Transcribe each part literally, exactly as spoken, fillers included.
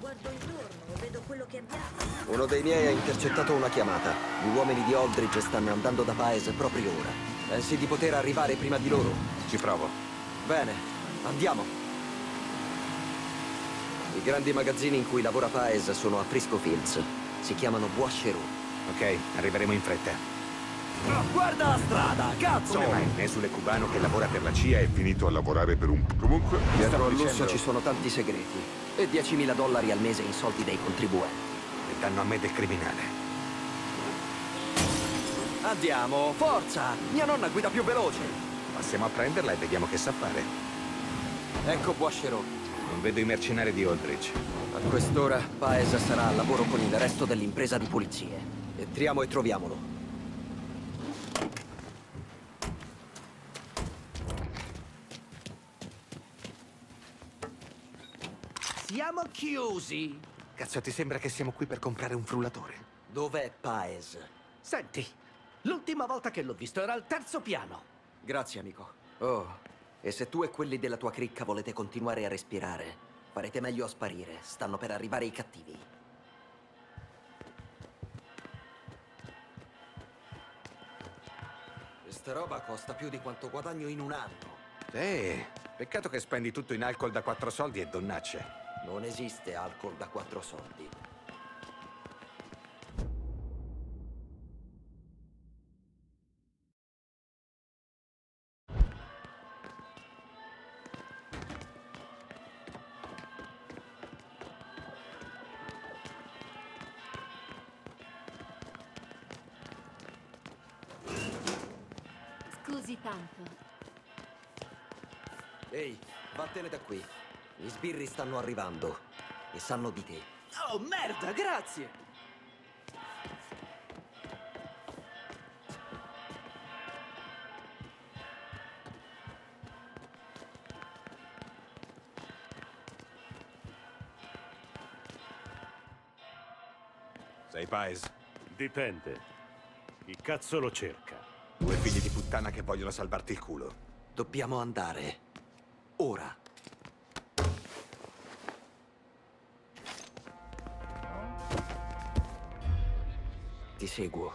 Guardo intorno, vedo quello che abbiamo. Uno dei miei ha intercettato una chiamata. Gli uomini di Aldridge stanno andando da Paez proprio ora. Pensi di poter arrivare prima di loro? Ci provo. Bene, andiamo. I grandi magazzini in cui lavora Paez sono a Frisco Fields. Si chiamano Bois Chéreau. Ok, arriveremo in fretta. Oh, guarda la strada, cazzo! Come mai un esule cubano che lavora per la C I A è finito a lavorare per un... Comunque... Dietro al lusso dicendo... ci sono tanti segreti. E diecimila dollari al mese in soldi dei contribuenti. E danno a me del criminale. Andiamo, forza! Mia nonna guida più veloce! Passiamo a prenderla e vediamo che sa fare. Ecco Bois Chéreau. Non vedo i mercenari di Aldridge. A quest'ora Paez sarà al lavoro con il resto dell'impresa di pulizie. Entriamo e troviamolo. Siamo chiusi. Cazzo, ti sembra che siamo qui per comprare un frullatore? Dov'è Paez? Senti, l'ultima volta che l'ho visto era al terzo piano. Grazie, amico. Oh, e se tu e quelli della tua cricca volete continuare a respirare, farete meglio a sparire. Stanno per arrivare i cattivi. Questa roba costa più di quanto guadagno in un anno. Sì, peccato che spendi tutto in alcol da quattro soldi e donnacce. Non esiste alcol da quattro soldi. Scusi tanto. Ehi, vattene da qui. Gli sbirri stanno arrivando e sanno di te. Oh, merda, grazie! Sei Paez? Dipende. Chi cazzo lo cerca? Due figli di puttana che vogliono salvarti il culo. Dobbiamo andare. Ora. Ti seguo.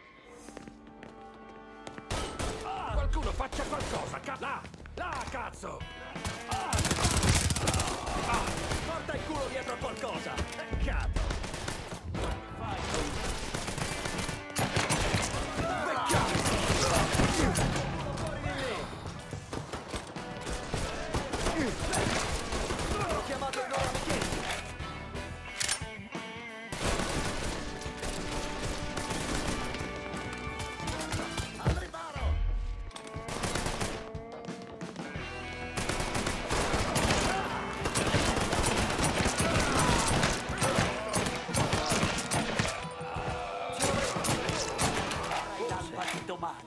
Ah, qualcuno faccia qualcosa! Ca là! Là, cazzo! Ah! Ah! Porta il culo dietro a qualcosa! Peccato! Vai! Peccato! Fuori di lì! Ho chiamato il loro amichetti! Domani.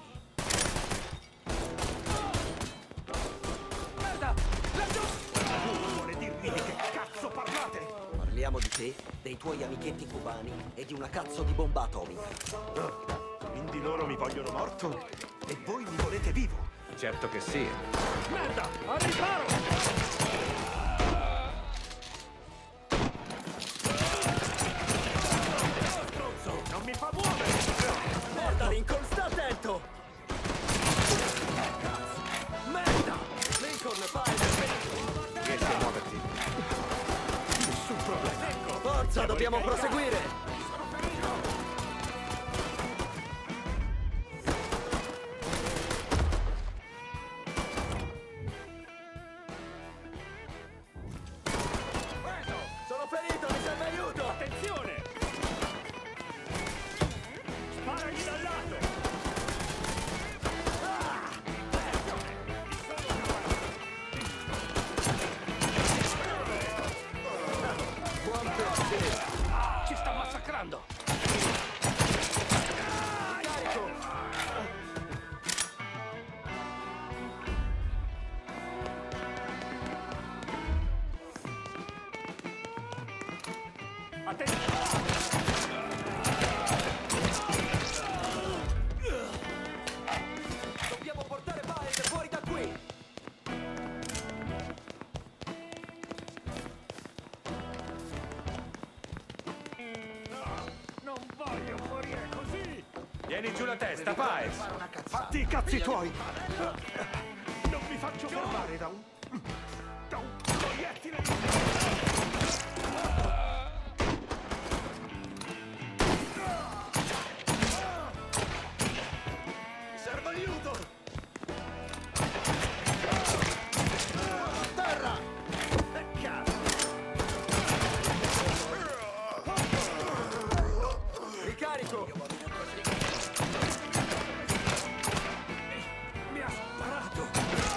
Merda! Laggiù! Qualcuno vuole dirmi di che cazzo parlate? Parliamo di te, dei tuoi amichetti cubani e di una cazzo di bomba atomica. Quindi loro mi vogliono morto? E voi mi volete vivo? Certo che sì. Merda! Al riparo! Non mi fa muovere! Merda, Lincoln, sta attento! Merda! Lincoln, fai! Riesci a muoverti? Nessun problema! Ecco! Forza, dobbiamo proseguire! Sono ferito, mi serve aiuto! Attenzione! Sparagli dal lato! Ci sta massacrando! Carico! Dobbiamo portare Paez fuori da qui! Tieni giù la testa, Paez! Fatti i cazzi tuoi! Non mi faccio fermare da un... da un proiettile di... Mi serve aiuto! Terra! Ricarico! Mi ha sparato!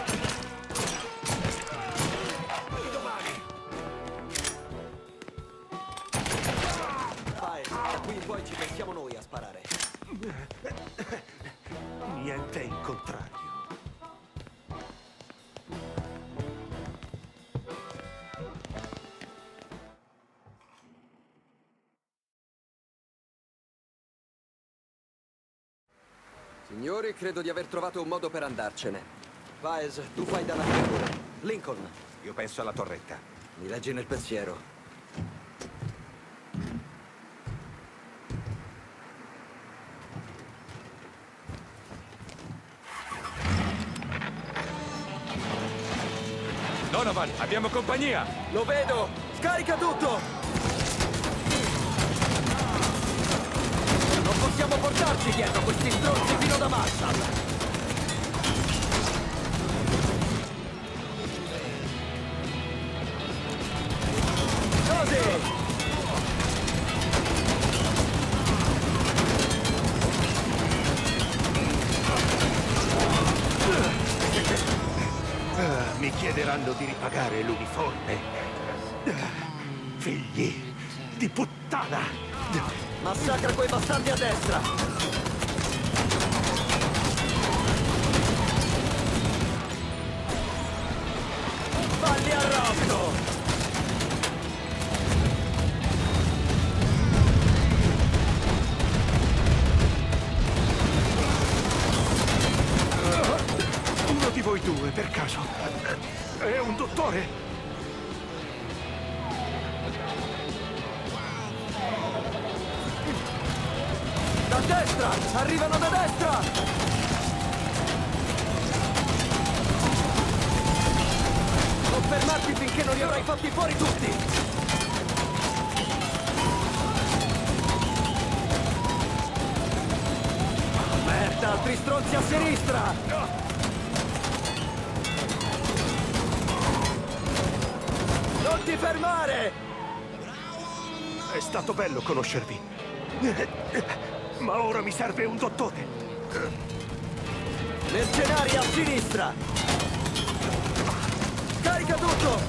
Domani! Paez, da qui in poi ci pensiamo noi a sparare. Niente in contrario. Signori, credo di aver trovato un modo per andarcene. Paez, tu fai da navigatore. Lincoln, Io penso alla torretta. mi leggi nel pensiero. Donovan, abbiamo compagnia! Lo vedo! Scarica tutto! Non possiamo portarci dietro questi stronzi fino da Marshall! Così! Ah, mi chiederanno di ripagare l'uniforme. Ah, figli di puttana! Massacra quei bastardi a destra! Falli arrosto! Uno di voi due, per caso, è un dottore? Da destra! Arrivano da destra! Non fermarti finché non li avrai fatti fuori tutti! Merda, altri stronzi a sinistra! Non ti fermare! È stato bello conoscervi. Ma ora mi serve un dottore. Mercenari a sinistra! Carica tutto!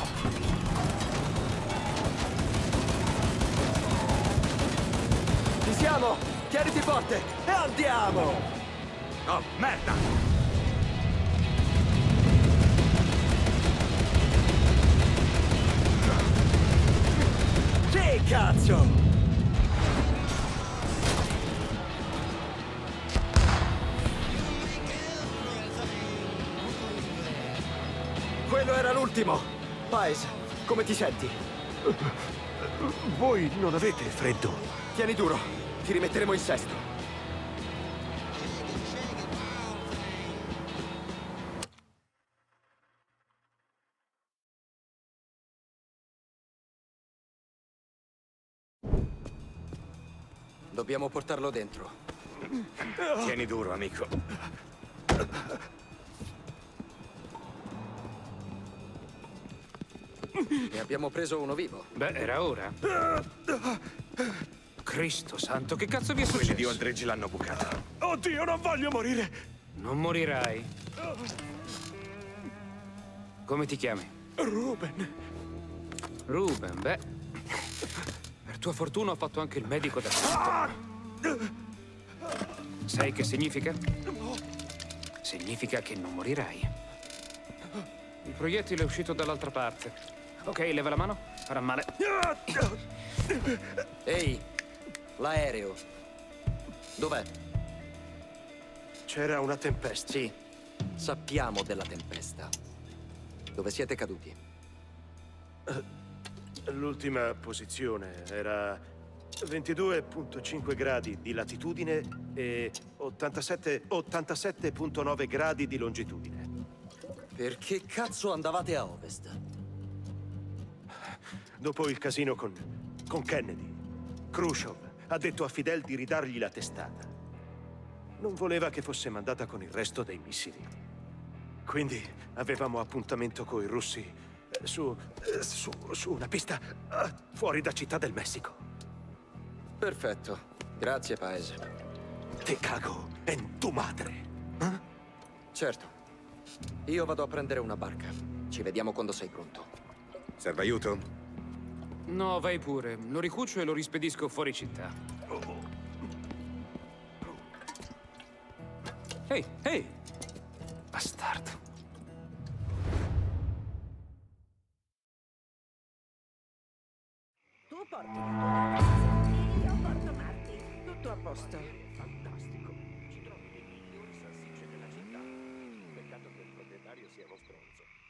Ci siamo! Tieniti forte! E andiamo! Oh, merda! Sì, cazzo! Quello era l'ultimo! Paez, come ti senti? Voi non avete freddo? Tieni duro, ti rimetteremo in sesto. Dobbiamo portarlo dentro. Tieni duro, amico. Ne abbiamo preso uno vivo. Beh, era ora. Cristo santo, che cazzo vi è Quelli di successo? Aldridge l'hanno bucata. Oddio, non voglio morire! Non morirai. Come ti chiami? Ruben, Ruben, beh. Per tua fortuna ho fatto anche il medico da subito. Sai che significa? Significa che non morirai. Il proiettile è uscito dall'altra parte. Ok, leva la mano. Farà male. Ehi, l'aereo. Dov'è? c'era una tempesta. Sì, sappiamo della tempesta. Dove siete caduti? L'ultima posizione era ventidue virgola cinque gradi di latitudine e ottantasette virgola nove gradi di longitudine. Perché cazzo andavate a ovest? Dopo il casino con, con Kennedy, Khrushchev ha detto a Fidel di ridargli la testata. Non voleva che fosse mandata con il resto dei missili. Quindi avevamo appuntamento coi russi eh, su, eh, su, su una pista eh, fuori da Città del Messico. Perfetto. Grazie, paese. Te cago en tu madre. Eh? Certo. Io vado a prendere una barca. Ci vediamo quando sei pronto. Serve aiuto? No, vai pure. Lo ricuccio e lo rispedisco fuori città. Ehi, ehi! Bastardo. Tu porti la tua ragazza, io porto Marty. Tutto a posto. Fantastico. Ci trovi le migliori salsicce della città. Peccato che il proprietario sia uno stronzo.